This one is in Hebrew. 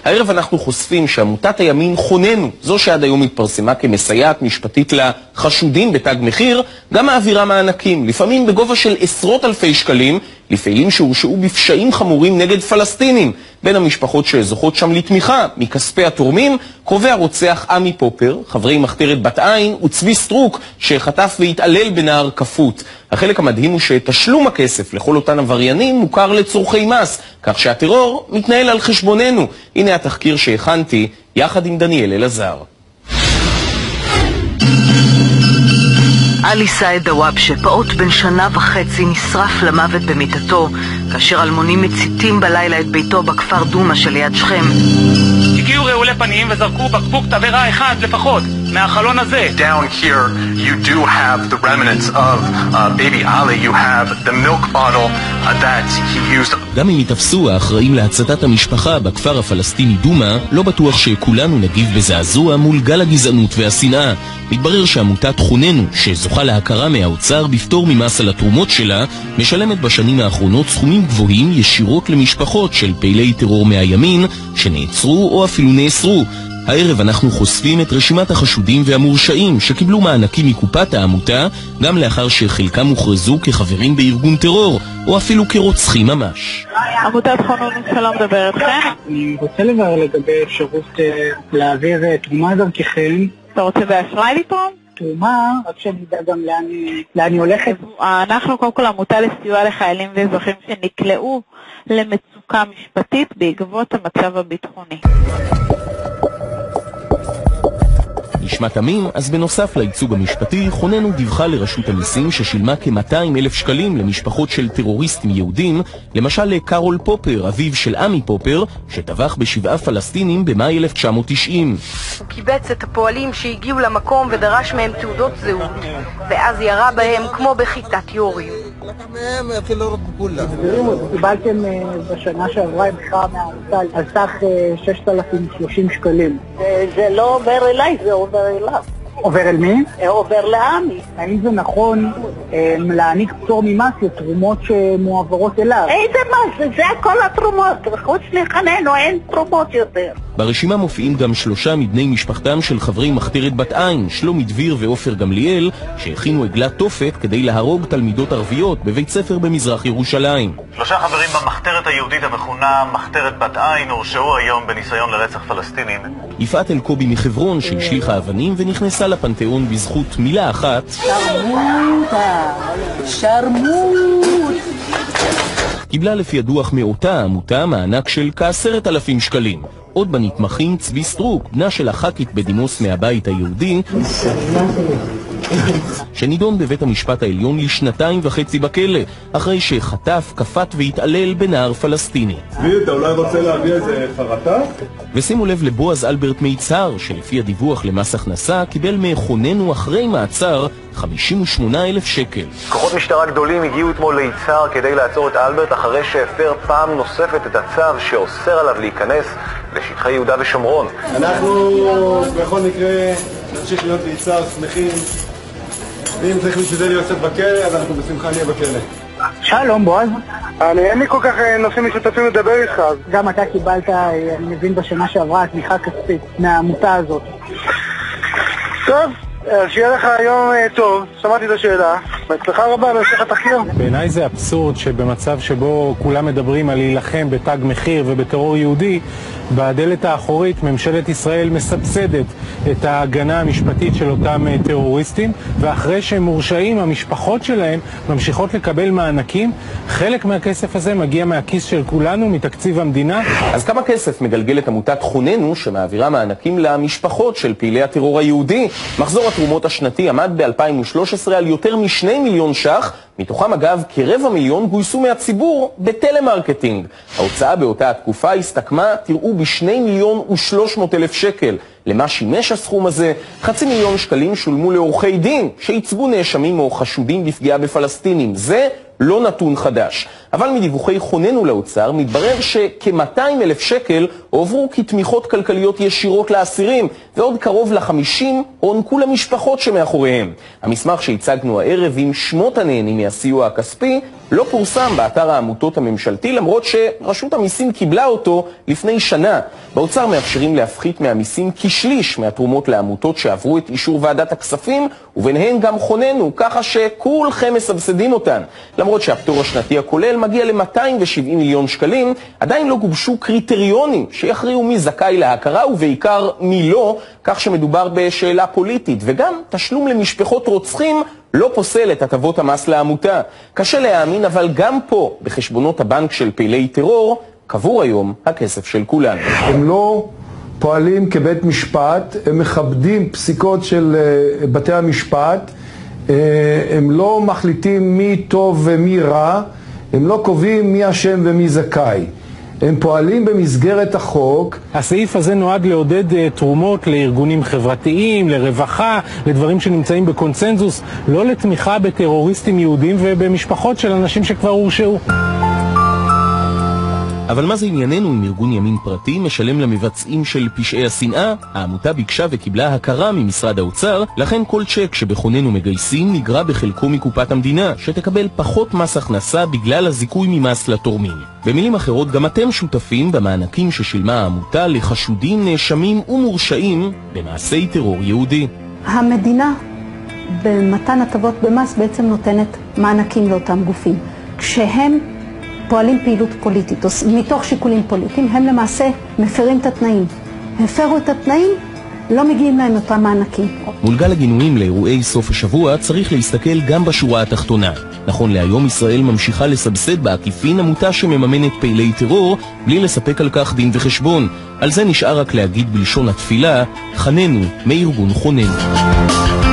הערב אנחנו חושפים שעמותת הימין חוננו, זו שעד היום התפרסמה כמסייעת משפטית לחשודים בתג מחיר, גם מעבירה מענקים, לפעמים בגובה של עשרות אלפי שקלים, לפעילים שהורשעו בפשעים חמורים נגד פלסטינים. בין המשפחות שזוכות שם לתמיכה מכספי התורמים, קרובי הרוצח עמי פופר, חברי מחתרת בת עין וצבי סטרוק שחטף והתעלל בנער כפות. החלק המדהים הוא שתשלום הכסף לכל אותן עבריינים מוכר לצורכי מס, כך שהטרור מתנהל על חשבוננו. הנה התחקיר שהכנתי יחד עם דניאל אלעזר. עלי סעד דוואבשה, פעוט בן 1.5 שנה, נשרף למוות במיטתו, כאשר אלמונים מציתים בלילה את ביתו בכפר דומה שליד שכם. הגיעו רעולי פנים וזרקו בקבוק תבערה אחד לפחות מהחלון הזה. Down here you do have the remnants of baby Ali. You have the milk bottle that he used. גם אם יתפסו האחראים להצתת המשפחה בכפר הפלסטיני דומה, לא בטוח שכולנו נגיב בזעזוע מול גל הגזענות והשנאה. מתברר שעמותת חוננו, שזוכה להכרה מהאוצר בפטור ממס על התרומות שלה, משלמת בשנים האחרונות סכומים גבוהים ישירות למשפחות של פעילי טרור מהימין שנעצרו או אפילו נאסרו. הערב אנחנו חושפים את רשימת החשודים והמורשעים שקיבלו מענקים מקופת העמותה, גם לאחר שחלקם הוכרזו כחברים בארגון טרור או אפילו כרוצחים ממש. עמותת חוננו, שלום, מדבר אתכם. אני רוצה לברר לגבי אפשרות להעביר תרומה דרככם. אתה רוצה באשראי לתרום? תרומה, רק שאני יודע גם לאן היא הולכת. אנחנו קודם כל עמותה לסיוע לחיילים ואזרחים שנקלעו למצוקה משפטית בעקבות המצב הביטחוני. נשמע תמים, אז בנוסף לייצוג המשפטי, חוננו דיווחה לרשות המיסים ששילמה כ-200,000 שקלים למשפחות של טרוריסטים יהודים, למשל לקרול פופר, אביו של עמי פופר, שטבח ב7 פלסטינים במאי 1990. הוא קיבץ את הפועלים שהגיעו למקום ודרש מהם תעודות זהות, ואז ירה בהם כמו בחיטת יורים. קיבלתם בשנה שעברה מחאה מהעמותה על סך 6,030 שקלים. זה לא עובר אליי, זה עובר אליו. עובר אל מי? עובר לעמי. האם זה נכון להעניק פטור ממס לתרומות שמועברות אליו? איזה מס? זה הכל התרומות. חוץ מחננו אין תרומות יותר. ברשימה מופיעים גם 3 מבני משפחתם של חברי מחתרת בת עין, שלומי דביר ועופר גמליאל, שהכינו עגלת תופת כדי להרוג תלמידות ערביות בבית ספר במזרח ירושלים. 3 חברים במחתרת היהודית המכונה מחתרת בת עין הורשעו היום בניסיון לרצח פלסטינים. יפעת אלקובי מחברון שהשליחה אבנים ונכנסה לפנתיאון בזכות מילה אחת: שרמוטה, שרמוט. קיבלה לפי הדוח מאותה עמותה מענק של כ10,000 שקלים. עוד בנתמכים צבי סטרוק, בנה של הח"כית בדימוס מהבית היהודי, שנידון בבית המשפט העליון ל2.5 בכלא, אחרי שחטף, כפת והתעלל בנער פלסטיני. צבי, אתה אולי רוצה להביא איזה חרטה? ושימו לב לבועז אלברט מיצהר, שלפי הדיווח למס הכנסה קיבל מחוננו אחרי מעצר 58,000 שקל. כוחות משטרה גדולים הגיעו אתמול ליצהר כדי לעצור את אלברט אחרי שהפר פעם נוספת את הצו שאוסר עליו להיכנס לשטחי יהודה ושומרון. אנחנו בכל מקרה נמשיך להיות ליצהר שמחים, ואם צריך בשביל זה להיות קצת בכלא, אז אנחנו בשמחה נהיה בכלא. שלום בועז. אין לי כל כך נושאים משותפים לדבר איתך. גם אתה קיבלת, אני מבין, בשנה שעברה תמיכה כספית מהעמותה הזאת. טוב, שיהיה לך היום טוב, שמעתי את השאלה. בהצלחה רבה להמשך התחקיר. בעיניי זה אבסורד שבמצב שבו כולם מדברים על להילחם בתג מחיר ובטרור יהודי, בדלת האחורית ממשלת ישראל מסבסדת את ההגנה המשפטית של אותם טרוריסטים, ואחרי שהם מורשעים המשפחות שלהם ממשיכות לקבל מענקים. חלק מהכסף הזה מגיע מהכיס של כולנו, מתקציב המדינה. אז כמה כסף מגלגלת עמותת חוננו שמעבירה מענקים למשפחות של פעילי הטרור היהודי? מחזור התרומות השנתי עמד ב-2013 על יותר מ2 מיליון ש"ח, מתוכם אגב כ250,000 גויסו מהציבור בטלמרקטינג. ההוצאה באותה התקופה הסתכמה, תראו, ב2,300,000 שקל. למה שימש הסכום הזה? 500,000 שקלים שולמו לעורכי דין שייצגו נאשמים או חשודים בפגיעה בפלסטינים. זה לא נתון חדש. אבל מדיווחי חוננו לאוצר מתברר שכ200,000 שקל עוברו כתמיכות כלכליות ישירות לאסירים, ועוד קרוב ל50 הוענקו למשפחות שמאחוריהם. המסמך שהצגנו הערב עם שמות הנהנים מהסיוע הכספי לא פורסם באתר העמותות הממשלתי, למרות שרשות המיסים קיבלה אותו לפני שנה. באוצר מאפשרים להפחית מהמיסים כשליש מהתרומות לעמותות שעברו את אישור ועדת הכספים, וביניהן גם חוננו, ככה שכולכם מסבסדים אותן. למרות שהפטור השנתי הכולל מגיע ל-270 מיליון שקלים, עדיין לא גובשו קריטריונים שיכריעו מי זכאי להכרה ובעיקר מי לא, כך שמדובר בשאלה פוליטית, וגם תשלום למשפחות רוצחים לא פוסל את הטבות המס לעמותה. קשה להאמין, אבל גם פה, בחשבונות הבנק של פעילי טרור, קבור היום הכסף של כולנו. הם לא פועלים כבית משפט, הם מכבדים פסיקות של בתי המשפט, הם לא מחליטים מי טוב ומי רע, הם לא קובעים מי אשם ומי זכאי. הם פועלים במסגרת החוק. הסעיף הזה נועד לעודד תרומות לארגונים חברתיים, לרווחה, לדברים שנמצאים בקונצנזוס, לא לתמיכה בטרוריסטים יהודים ובמשפחות של אנשים שכבר הורשעו. אבל מה זה ענייננו אם ארגון ימין פרטי משלם למבצעים של פשעי השנאה? העמותה ביקשה וקיבלה הכרה ממשרד האוצר, לכן כל צ'ק שבחוננו מגייסים נגרע בחלקו מקופת המדינה, שתקבל פחות מס הכנסה בגלל הזיכוי ממס לתורמים. במילים אחרות, גם אתם שותפים במענקים ששילמה העמותה לחשודים, נאשמים ומורשעים במעשי טרור יהודי. המדינה במתן הטבות במס בעצם נותנת מענקים לאותם גופים. כשהם פועלים פעילות פוליטית, או מתוך שיקולים פוליטיים, הם למעשה מפרים את התנאים. הפרו את התנאים, לא מגיעים להם אותם מענקים. מול גל הגינויים לאירועי סוף השבוע צריך להסתכל גם בשורה התחתונה. נכון להיום ישראל ממשיכה לסבסד בעקיפין עמותה שמממנת פעילי טרור בלי לספק על כך דין וחשבון. על זה נשאר רק להגיד בלשון התפילה, חננו מארגון חוננו.